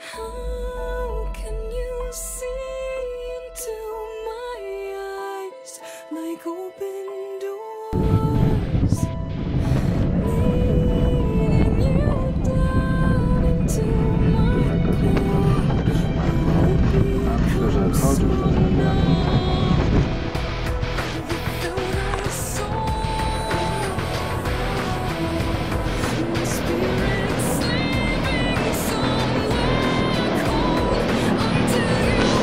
How can you see into my eyes like open doors, leading you down into my core? Oh, become so numb without a soul. My spirit sleeping somewhere cold until you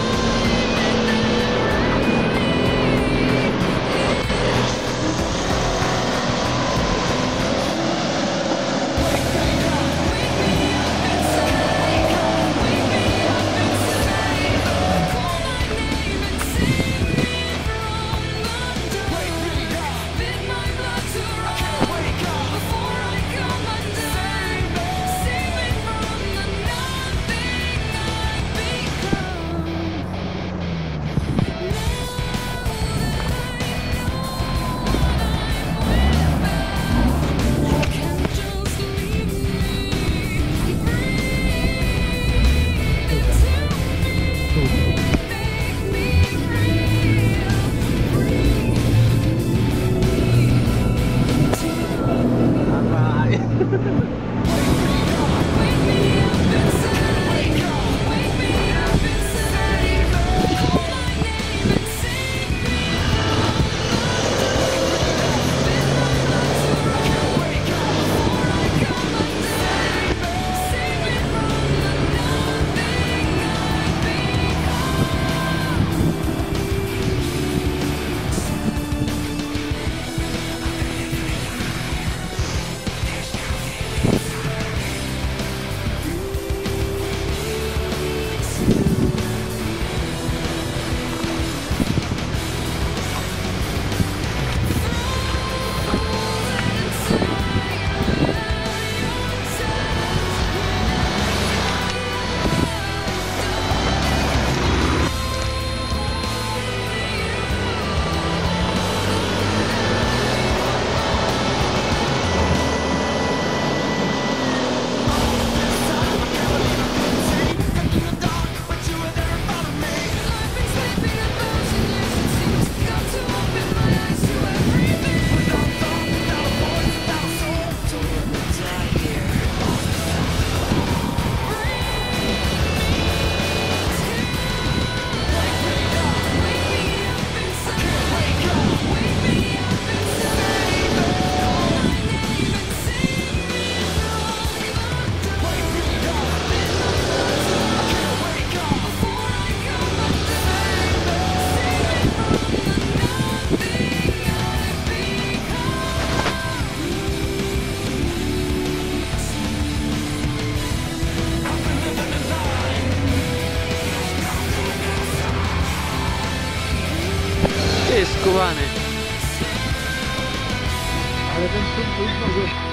find me Ty jest skubany. Ale ten film to już